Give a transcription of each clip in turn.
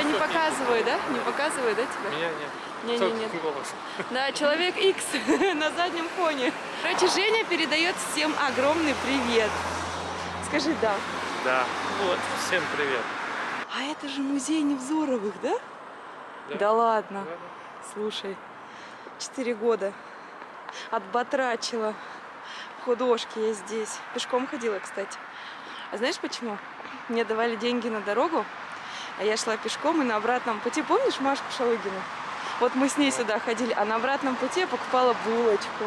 не показываю, да? Не показываю, да, тебя? Меня нет. Не-не-нет. Да, человек X на заднем фоне. Короче, Женя передает всем огромный привет. Скажи да. Да. Вот, всем привет. А это же музей Невзоровых, да? Да ладно. Да. Слушай, 4 года отбатрачила в художке я здесь. Пешком ходила, кстати. А знаешь почему? Мне давали деньги на дорогу, а я шла пешком, и на обратном пути, помнишь Машку Шалыгину? Вот мы с ней сюда ходили, а на обратном пути я покупала булочку.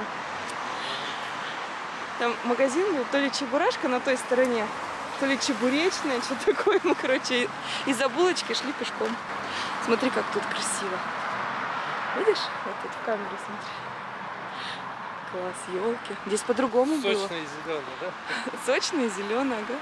Там магазин был, то ли чебурашка на той стороне, то ли чебуречная, что такое. Мы, короче, из-за булочки шли пешком. Смотри, как тут красиво. Видишь? Вот тут в камеру смотри. Класс, елки. Здесь по-другому было. Сочный и зеленый, да? Сочный и зеленый, ага.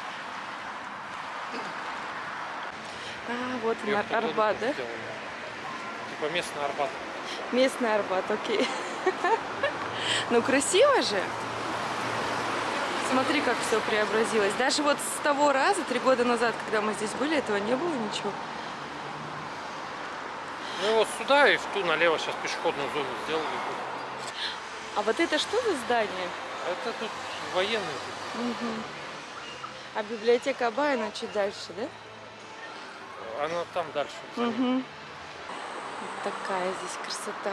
А, вот он, Арбат, да? Типа местный Арбат. Местный Арбат, окей. Ну, красиво же. Смотри, как все преобразилось. Даже вот с того раза, 3 года назад, когда мы здесь были, этого не было ничего. Ну вот сюда и в ту налево сейчас пешеходную зону сделали. А вот это что за здание? Это тут военный. Угу. А библиотека Абаяна чуть дальше, да? Она там дальше. Угу. Вот такая здесь красота.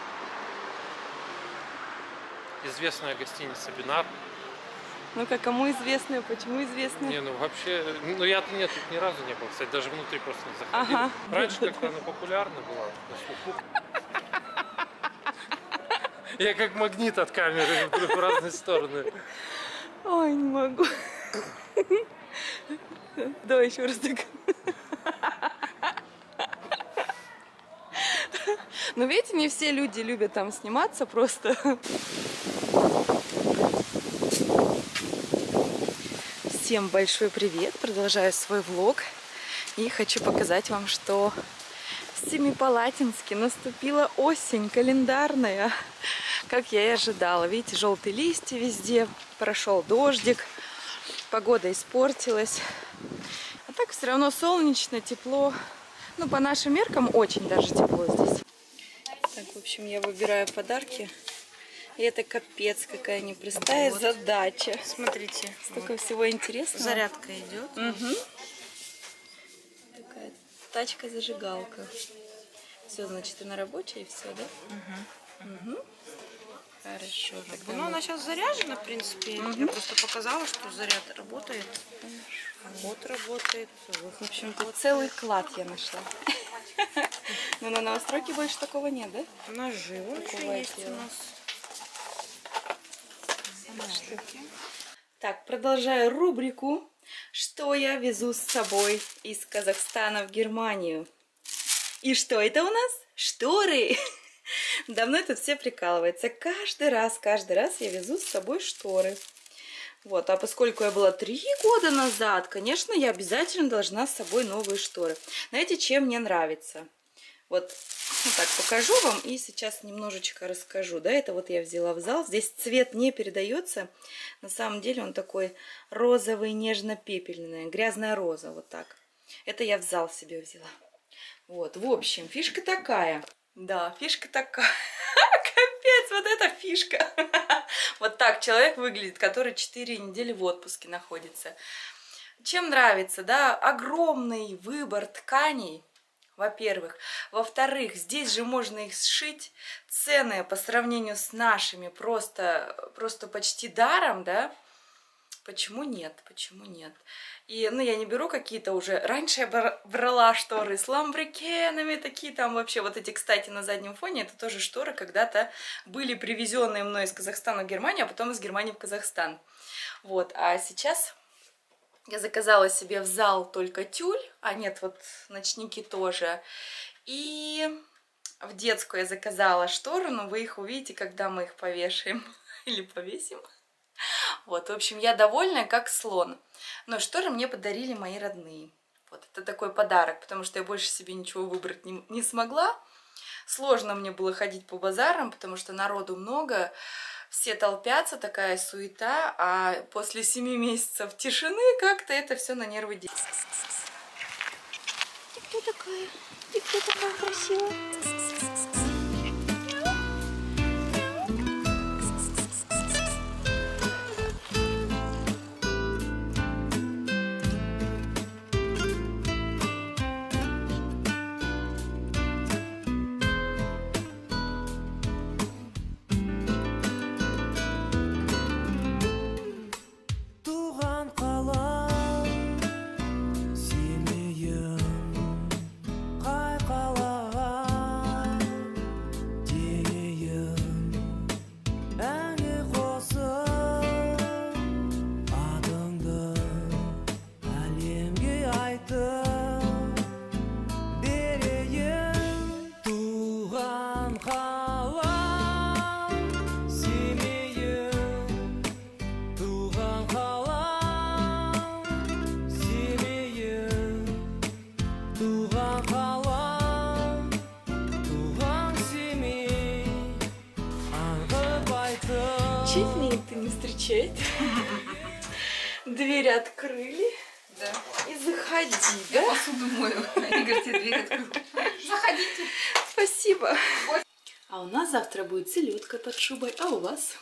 Известная гостиница Бинар. Ну-ка, кому известная, почему известная? Не, ну вообще, ну я-то нет, тут ни разу не был, кстати, даже внутри просто не заходил. Ага. Раньше как-то она популярна была, на слуху. Я как магнит от камеры в разные стороны. Ой, не могу. Давай еще раз так. Ну, видите, не все люди любят там сниматься просто. Всем большой привет! Продолжаю свой влог. И хочу показать вам, что в Семипалатинске наступила осень календарная, как я и ожидала. Видите, желтые листья везде, прошел дождик, погода испортилась. А так все равно солнечно, тепло. Ну, по нашим меркам, очень даже тепло здесь. Так, в общем, я выбираю подарки. И это капец, какая непростая задача. Смотрите. Столько вот всего интересного. Зарядка идет. Угу. Такая тачка-зажигалка. Все, значит, она рабочая и все, да? Угу. Хорошо. Ну, она сейчас заряжена, в принципе. Я просто показала, что заряд работает. Вот работает. В общем, тут целый клад я нашла. Но на новостройке больше такого нет, да? Ножи вон еще есть у нас. Так, продолжаю рубрику «Что я везу с собой из Казахстана в Германию». И что это у нас? Шторы! Давно тут все прикалываются. Каждый раз я везу с собой шторы. Вот, а поскольку я была 3 года назад, конечно, я обязательно должна с собой новые шторы. Знаете, чем мне нравится? Вот так покажу вам и сейчас немножечко расскажу. Да, это вот я взяла в зал. Здесь цвет не передается. На самом деле он такой розовый, нежно-пепельный. Грязная роза, вот так. Это я в зал себе взяла. Вот, в общем, фишка такая. Да, фишка такая. Капец, вот эта фишка. Вот так человек выглядит, который 4 недели в отпуске находится. Чем нравится, да? Огромный выбор тканей. Во-первых. Во-вторых, здесь же можно их сшить. Цены по сравнению с нашими просто почти даром, да? Почему нет? Почему нет? И, ну, я не беру какие-то уже... Раньше я брала шторы с ламбрикенами, такие там вообще... Вот эти, кстати, на заднем фоне, это тоже шторы когда-то были привезенные мной из Казахстана в Германию, а потом из Германии в Казахстан. Вот, а сейчас... Я заказала себе в зал только тюль, а нет, вот ночники тоже. И в детскую я заказала шторы, но вы их увидите, когда мы их повешаем или повесим. Вот, в общем, я довольна, как слон. Но шторы мне подарили мои родные. Вот, это такой подарок, потому что я больше себе ничего выбрать не смогла. Сложно мне было ходить по базарам, потому что народу много. Все толпятся, такая суета, а после 7 месяцев тишины как-то это все на нервы действует. Кто такая? Ты кто такая красивая? Чуть никто не встречает. Дверь открыли. Да. И заходи, Я да? посуду мою. Игорь, тебе дверь открыл. Заходите. Спасибо. А у нас завтра будет селедка под шубой, а у вас?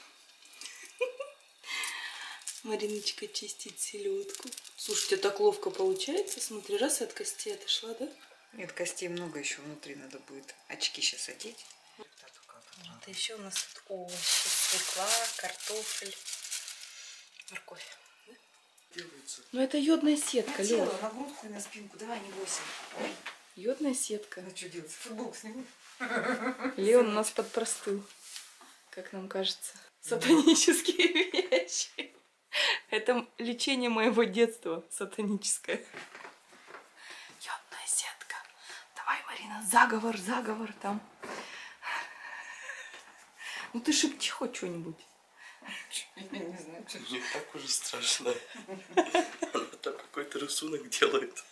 Мариночка чистит селедку. Слушайте, так ловко получается. Смотри, раз от костей отошла, да? Нет, костей много еще внутри надо будет. Очки сейчас одеть. Вот еще у нас тут овощи, свекла, картофель, морковь. Да? Ну это йодная сетка, Лёва. На грудку и на спинку. Давай, не бойся. Йодная сетка. Ну что делать? Футболку сниму. Леон у нас подпростыл, как нам кажется. Сатанические вещи. Это лечение моего детства сатаническое. Йодная сетка. Давай, Марина, заговор, заговор там. Ну ты шепчи хоть что-нибудь. Я не знаю, что. Не так уже страшно. Она там какой-то рисунок делает.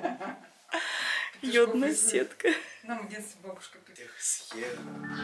Йодная сетка. Нам в детстве бабушка пила. Всех съел.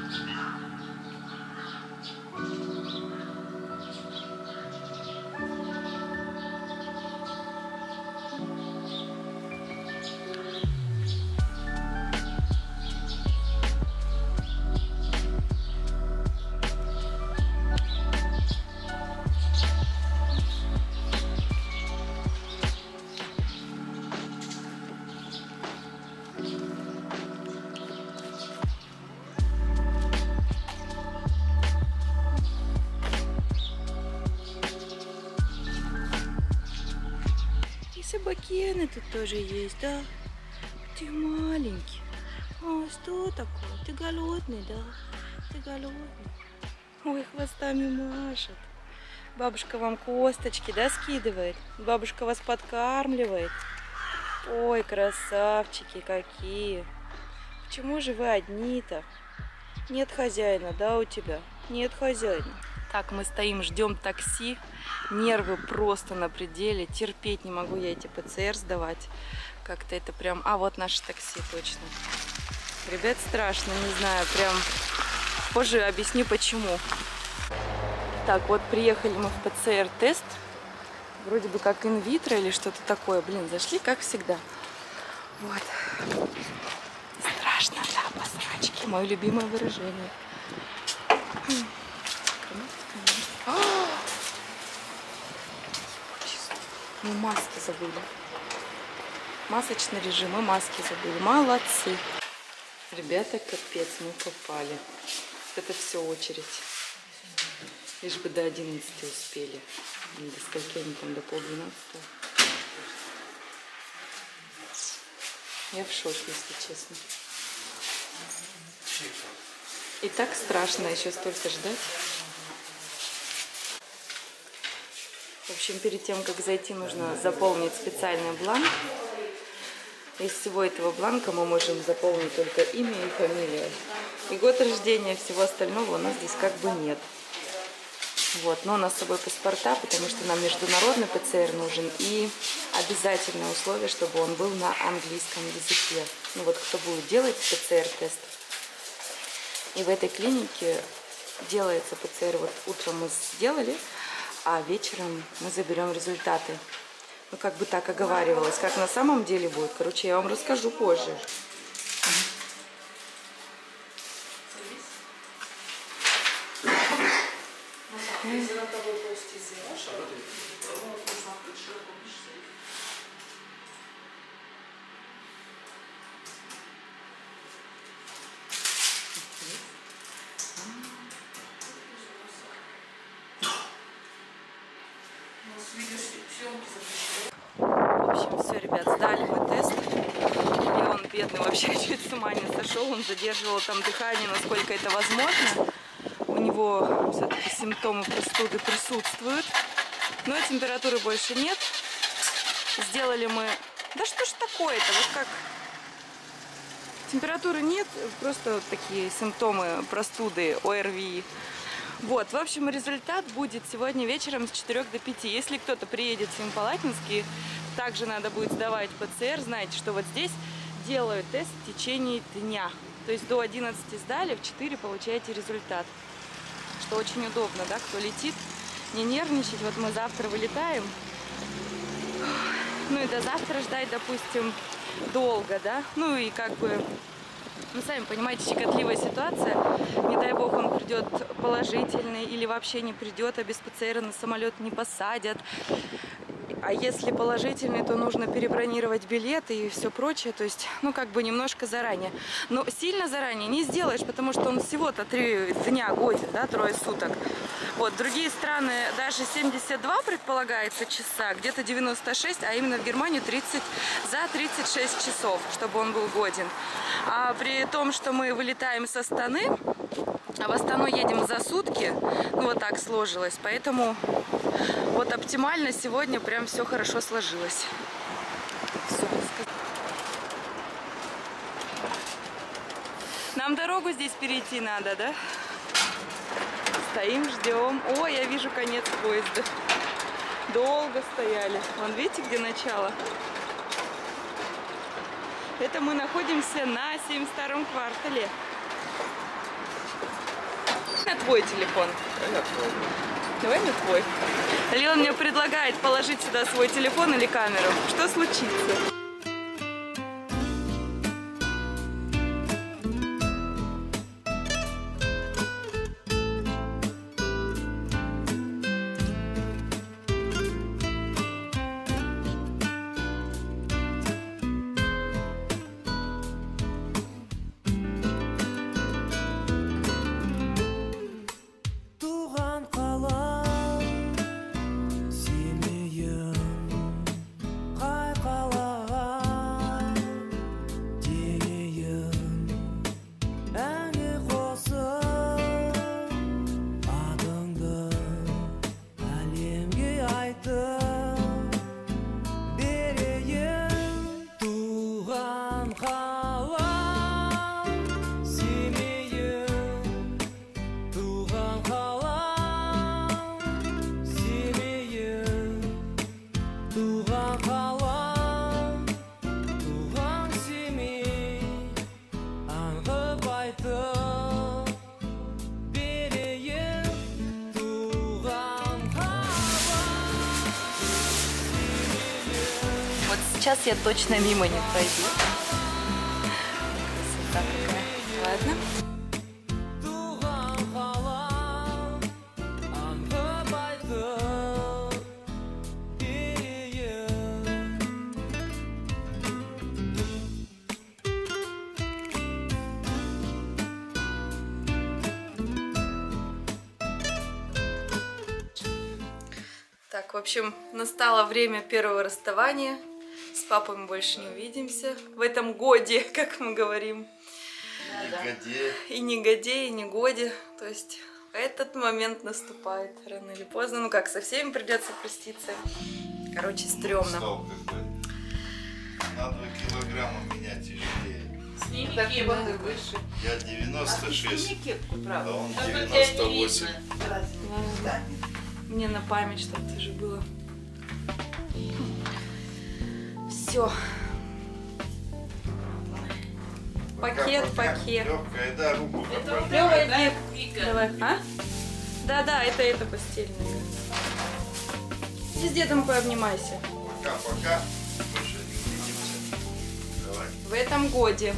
И собакены тут тоже есть, да? Ты маленький. А что такое? Ты голодный, да? Ты голодный. Ой, хвостами машет. Бабушка вам косточки, да, скидывает? Бабушка вас подкармливает. Ой, красавчики какие. Почему же вы одни-то? Нет хозяина, да, у тебя? Нет хозяина. Так, мы стоим, ждем такси. Нервы просто на пределе. Терпеть не могу я эти ПЦР сдавать. Как-то это прям... А, вот наше такси, точно. Ребят, страшно, не знаю, прям... Позже объясню, почему. Так, вот приехали мы в ПЦР-тест. Вроде бы как инвитро или что-то такое. Блин, зашли, как всегда. Вот. Страшно, да, по срачке. Мое любимое выражение. Мы маски забыли. Масочный режим и маски забыли. Молодцы. Ребята, капец, мы попали. Это все очередь. Лишь бы до 11 успели. До скольки они там, до 11:30. Я в шоке, если честно. И так страшно еще столько ждать. В общем, перед тем, как зайти, нужно заполнить специальный бланк. Из всего этого бланка мы можем заполнить только имя и фамилию. И год рождения, всего остального у нас здесь как бы нет. Вот, но у нас с собой паспорта, потому что нам международный ПЦР нужен. И обязательное условие, чтобы он был на английском языке. Ну вот, кто будет делать ПЦР-тест. И в этой клинике делается ПЦР. Вот утром мы сделали, а вечером мы заберем результаты. Ну, как бы так оговаривалась, как на самом деле будет. Короче, я вам расскажу позже. В общем, все, ребят, сдали мы тест. И он, бедный, вообще чуть с ума не сошел. Он задерживал там дыхание, насколько это возможно. У него все-таки симптомы простуды присутствуют. Но температуры больше нет. Сделали мы... Да что ж такое-то? Вот как... Температуры нет, просто вот такие симптомы простуды, ОРВИ. Вот, в общем, результат будет сегодня вечером с 4 до 5. Если кто-то приедет в Семипалатинск, также надо будет сдавать ПЦР. Знаете, что вот здесь делают тест в течение дня. То есть до 11 сдали, в 4 получаете результат. Что очень удобно, да, кто летит, не нервничать. Вот мы завтра вылетаем. Ну и до завтра ждать, допустим, долго, да. Ну и как бы... Ну, сами понимаете, щекотливая ситуация. Не дай бог он придет положительный или вообще не придет, а без ПЦР на самолет не посадят. А если положительный, то нужно перебронировать билеты и все прочее. То есть, ну, как бы немножко заранее. Но сильно заранее не сделаешь, потому что он всего-то 3 дня годен, да, 3 суток. Вот, другие страны даже 72 предполагается часа, где-то 96, а именно в Германию 30 за 36 часов, чтобы он был годен. А при том, что мы вылетаем с Астаны, а в Астану едем за сутки, ну вот так сложилось, поэтому вот оптимально сегодня прям все хорошо сложилось. Все. Нам дорогу здесь перейти надо, да? Стоим, ждем. О, я вижу конец поезда. Долго стояли. Вон, видите, где начало? Это мы находимся на 72-м квартале. На твой телефон. Давай на твой. Леон мне предлагает положить сюда свой телефон или камеру. Что случится? Сейчас я точно мимо не пройду. Красота какая. Ладно. Так, в общем, настало время первого расставания. С папой мы больше не увидимся в этом годе, как мы говорим. И не годе, и не годе. То есть этот момент наступает рано или поздно. Ну как, со всеми придется проститься. Короче, стрёмно. На 2 килограмма меня тяжелее. Сними кепку, ты выше. Я 96, а он Да тут тебя не 98. видно. Мне на память, чтобы тоже было. Все. Пакет. Легкая, да, руку Это попадает. Лёва, да, иди. Вика? Давай. А? Да, это постельная. Иди с дедом пообнимайся. Пока-пока. Больше не увидимся. Давай. В этом годе.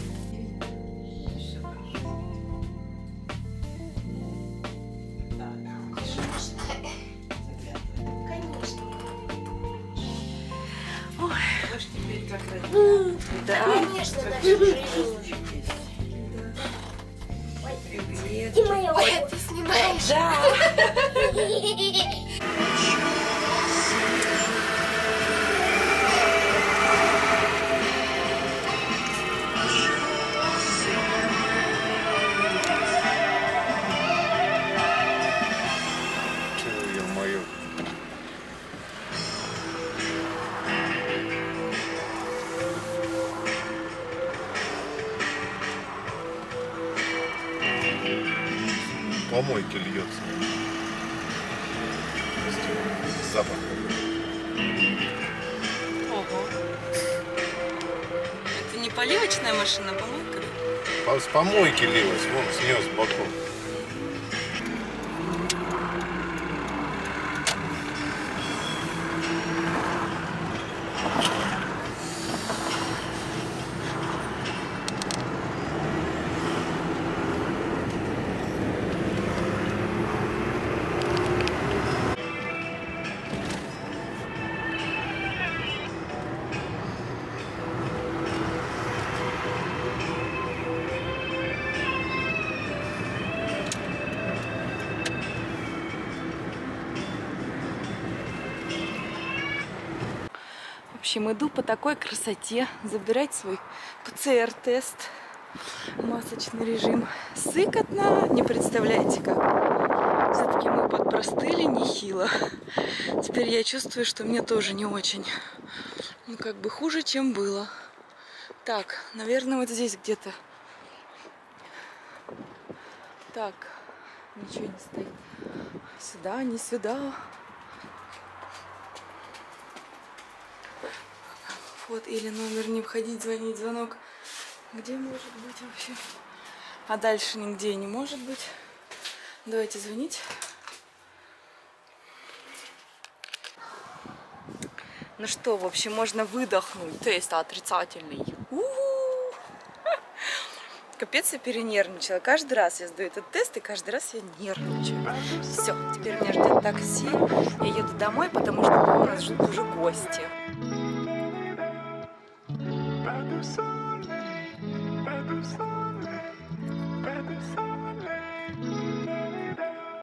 Знаешь, теперь как родина. Да. Конечно, наша жизнь. Привет. И моя. Ой, ты снимаешь. Да. Ё-моё. Помойки льется. Запах. Ого. Это не поливочная машина, а помойка? С помойки лилось, вон снес боком. В общем, иду по такой красоте забирать свой ПЦР-тест. Масочный режим. Сыкотно, не представляете как. Все-таки мы подпростыли нехило. Теперь я чувствую, что мне тоже не очень. Ну, как бы хуже, чем было. Так, наверное, вот здесь где-то. Так, ничего не стоит. Сюда, не сюда. Вот, или номер не входить, звонить, звонок. Где может быть вообще? А дальше нигде не может быть. Давайте звонить. Ну что, в общем, можно выдохнуть. Тест отрицательный. У-у-у. Капец, я перенервничала. Каждый раз я сдаю этот тест, и каждый раз я нервничаю. Все, теперь меня ждет такси. Я еду домой, потому что там нас ждут уже гости.